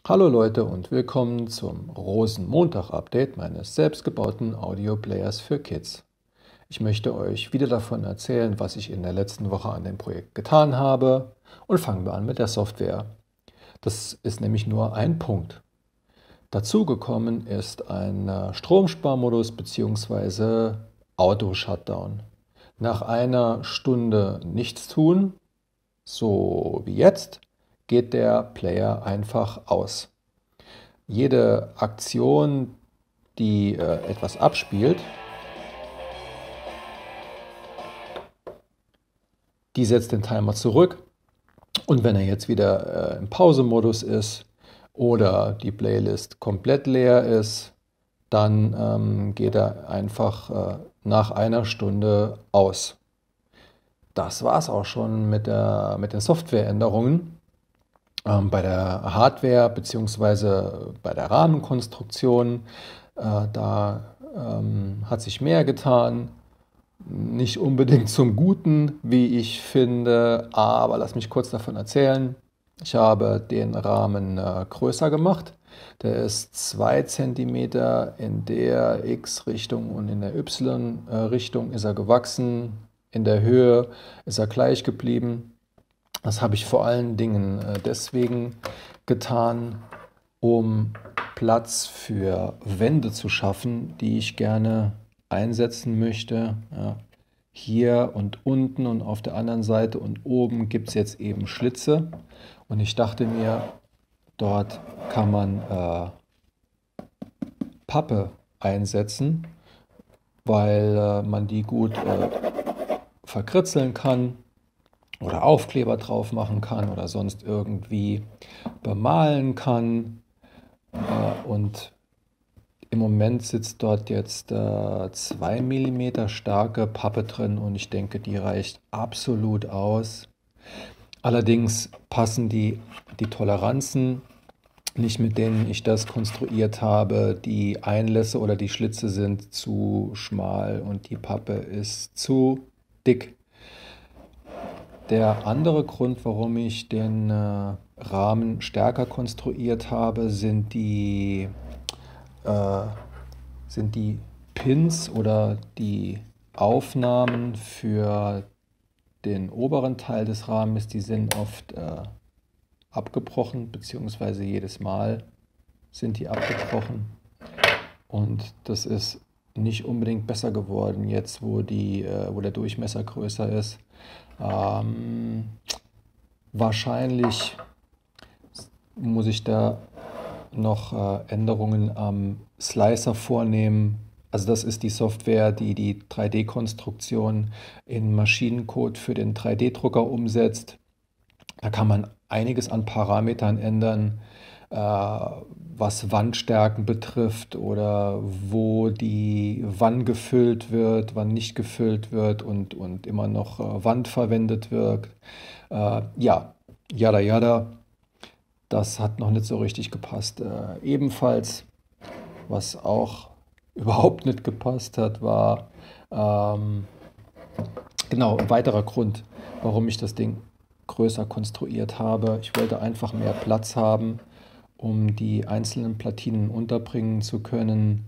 Hallo Leute und willkommen zum Rosenmontag-Update meines selbstgebauten Audio-Players für Kids. Ich möchte euch wieder davon erzählen, was ich in der letzten Woche an dem Projekt getan habe, und fangen wir an mit der Software. Das ist nämlich nur ein Punkt. Dazugekommen ist ein Stromsparmodus bzw. Auto-Shutdown. Nach einer Stunde nichts tun, so wie jetzt, geht der Player einfach aus. Jede Aktion, die etwas abspielt, die setzt den Timer zurück, und wenn er jetzt wieder im Pausemodus ist oder die Playlist komplett leer ist, dann geht er einfach nach einer Stunde aus. Das war es auch schon mit den Softwareänderungen. Bei der Hardware bzw. bei der Rahmenkonstruktion, da hat sich mehr getan. Nicht unbedingt zum Guten, wie ich finde, aber lass mich kurz davon erzählen. Ich habe den Rahmen größer gemacht. Der ist 2 cm in der X-Richtung und in der Y-Richtung ist er gewachsen. In der Höhe ist er gleich geblieben. Das habe ich vor allen Dingen deswegen getan, um Platz für Wände zu schaffen, die ich gerne einsetzen möchte. Ja, hier und unten und auf der anderen Seite und oben gibt es jetzt eben Schlitze. Und ich dachte mir, dort kann man Pappe einsetzen, weil man die gut verkritzeln kann oder Aufkleber drauf machen kann oder sonst irgendwie bemalen kann. Und im Moment sitzt dort jetzt 2 mm starke Pappe drin, und ich denke, die reicht absolut aus. Allerdings passen die Toleranzen nicht, mit denen ich das konstruiert habe. Die Einlässe oder die Schlitze sind zu schmal und die Pappe ist zu dick. Der andere Grund, warum ich den Rahmen stärker konstruiert habe, sind die Pins oder die Aufnahmen für den oberen Teil des Rahmens. Die sind oft abgebrochen, beziehungsweise jedes Mal sind die abgebrochen. Und das ist nicht unbedingt besser geworden jetzt, wo der Durchmesser größer ist. Wahrscheinlich muss ich da noch Änderungen am Slicer vornehmen. Also das ist die Software, die die 3D-Konstruktion in Maschinencode für den 3D-Drucker umsetzt. Da kann man einiges an Parametern ändern, was Wandstärken betrifft oder wann gefüllt wird, wann nicht gefüllt wird und immer noch Wand verwendet wird. Ja, yada yada. Das hat noch nicht so richtig gepasst. Ebenfalls, was auch überhaupt nicht gepasst hat, war genau ein weiterer Grund, warum ich das Ding größer konstruiert habe. Ich wollte einfach mehr Platz haben, um die einzelnen Platinen unterbringen zu können.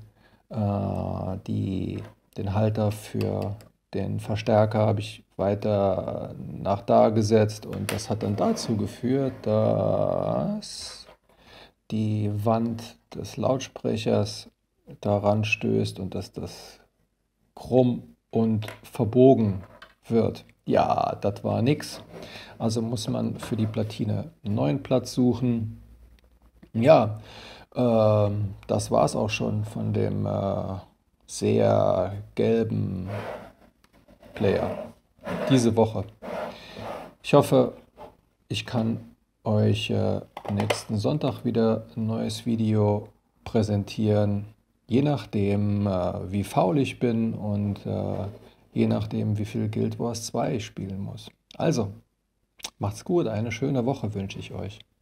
Den Halter für den Verstärker habe ich weiter nach da gesetzt, und das hat dann dazu geführt, dass die Wand des Lautsprechers daran stößt und dass das krumm und verbogen wird. Ja, das war nix. Also muss man für die Platine einen neuen Platz suchen. Ja, das war es auch schon von dem sehr gelben Player diese Woche. Ich hoffe, ich kann euch nächsten Sonntag wieder ein neues Video präsentieren. Je nachdem, wie faul ich bin und je nachdem, wie viel Guild Wars 2 ich spielen muss. Also, macht's gut, eine schöne Woche wünsche ich euch.